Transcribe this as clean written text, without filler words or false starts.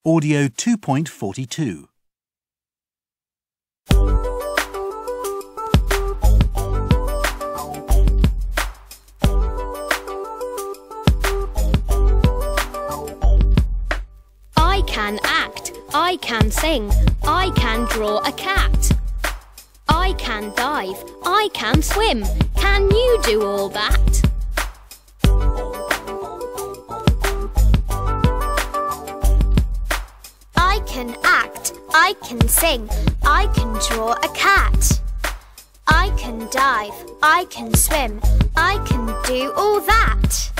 Audio 2.42. I can act, I can sing, I can draw a cat. I can dive, I can swim. Can you do all that? I can act, I can sing, I can draw a cat. I can dive, I can swim, I can do all that.